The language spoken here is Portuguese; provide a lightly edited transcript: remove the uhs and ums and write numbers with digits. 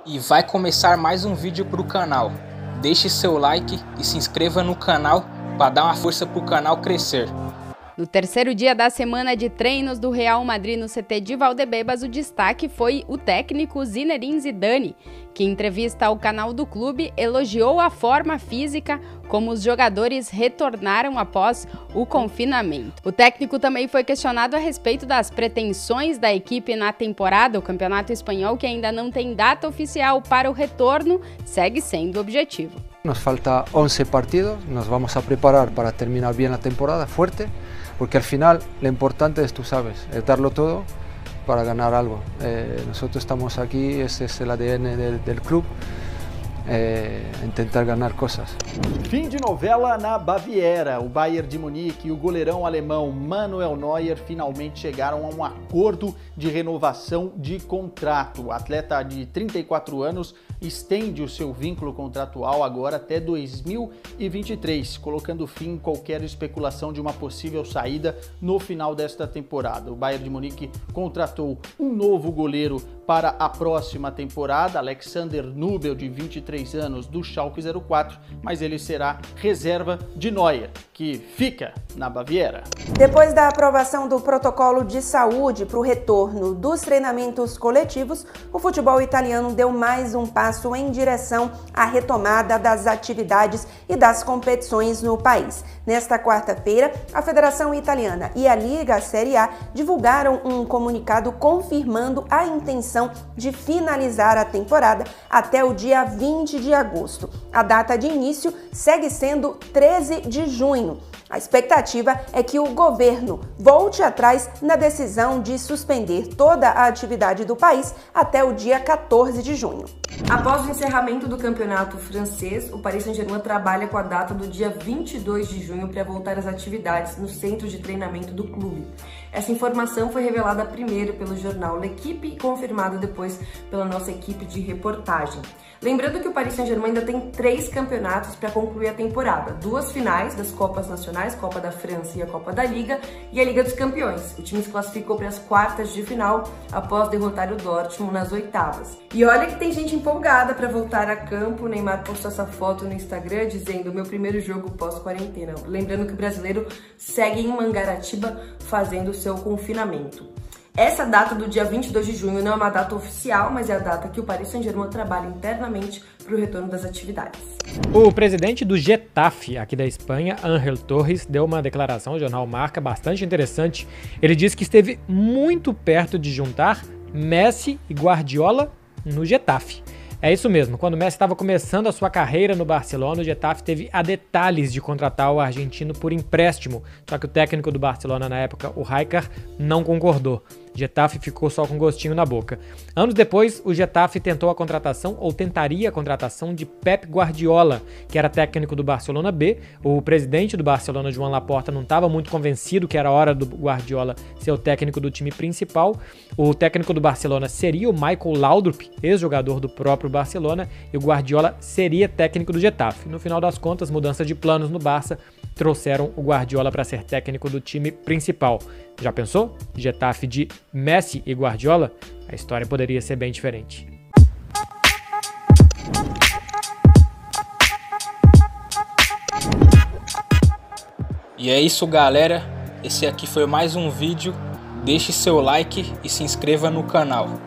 E vai começar mais um vídeo para o canal. Deixe seu like e se inscreva no canal para dar uma força para o canal crescer. No terceiro dia da semana de treinos do Real Madrid no CT de Valdebebas, o destaque foi o técnico Zinedine Zidane, que em entrevista ao canal do clube elogiou a forma física como os jogadores retornaram após o confinamento. O técnico também foi questionado a respeito das pretensões da equipe na temporada. O Campeonato Espanhol, que ainda não tem data oficial para o retorno, segue sendo o objetivo. Nos falta 11 partidos, nos vamos a preparar para terminar bien la temporada fuerte, porque al final lo importante es, tú sabes, es darlo todo para ganar algo. Nosotros estamos aquí, ese es el ADN del club, tentar ganhar coisas. Fim de novela na Baviera. O Bayern de Munique e o goleirão alemão Manuel Neuer finalmente chegaram a um acordo de renovação de contrato. O atleta de 34 anos estende o seu vínculo contratual agora até 2023, colocando fim em qualquer especulação de uma possível saída no final desta temporada. O Bayern de Munique contratou um novo goleiro para a próxima temporada, Alexander Nubel, de 23 anos, do Schalke 04, mas ele será reserva de Neuer, que fica na Baviera. Depois da aprovação do protocolo de saúde para o retorno dos treinamentos coletivos, o futebol italiano deu mais um passo em direção à retomada das atividades e das competições no país. Nesta quarta-feira, a Federação Italiana e a Liga Série A divulgaram um comunicado confirmando a intenção de finalizar a temporada até o dia 20 de agosto. A data de início segue sendo 13 de junho. A expectativa é que o governo volte atrás na decisão de suspender toda a atividade do país até o dia 14 de junho. Após o encerramento do campeonato francês, o Paris Saint-Germain trabalha com a data do dia 22 de junho para voltar às atividades no centro de treinamento do clube. Essa informação foi revelada primeiro pelo jornal L'Equipe e confirmada depois pela nossa equipe de reportagem. Lembrando que o Paris Saint-Germain ainda tem 3 campeonatos para concluir a temporada, 2 finais das Copas Nacionais, Copa da França e a Copa da Liga, e a Liga dos Campeões. O time se classificou para as quartas de final após derrotar o Dortmund nas oitavas. E olha que tem gente empolgada para voltar a campo. O Neymar postou essa foto no Instagram dizendo: meu primeiro jogo pós-quarentena. Lembrando que o brasileiro segue em Mangaratiba fazendo o seu confinamento. Essa data do dia 22 de junho não é uma data oficial, mas é a data que o Paris Saint-Germain trabalha internamente para o retorno das atividades. O presidente do Getafe, aqui da Espanha, Ángel Torres, deu uma declaração ao jornal Marca bastante interessante. Ele disse que esteve muito perto de juntar Messi e Guardiola no Getafe. É isso mesmo, quando o Messi estava começando a sua carreira no Barcelona, o Getafe teve a detalhes de contratar o argentino por empréstimo, só que o técnico do Barcelona na época, o Rijkaard, não concordou. O Getafe ficou só com gostinho na boca. Anos depois, o Getafe tentou a contratação, ou tentaria a contratação, de Pep Guardiola, que era técnico do Barcelona B. O presidente do Barcelona, Joan Laporta, não estava muito convencido que era hora do Guardiola ser o técnico do time principal. O técnico do Barcelona seria o Michael Laudrup, ex-jogador do próprio Barcelona, e o Guardiola seria técnico do Getafe. No final das contas, mudança de planos no Barça trouxeram o Guardiola para ser técnico do time principal. Já pensou? Getafe de Messi e Guardiola? A história poderia ser bem diferente. E é isso, galera. Esse aqui foi mais um vídeo. Deixe seu like e se inscreva no canal.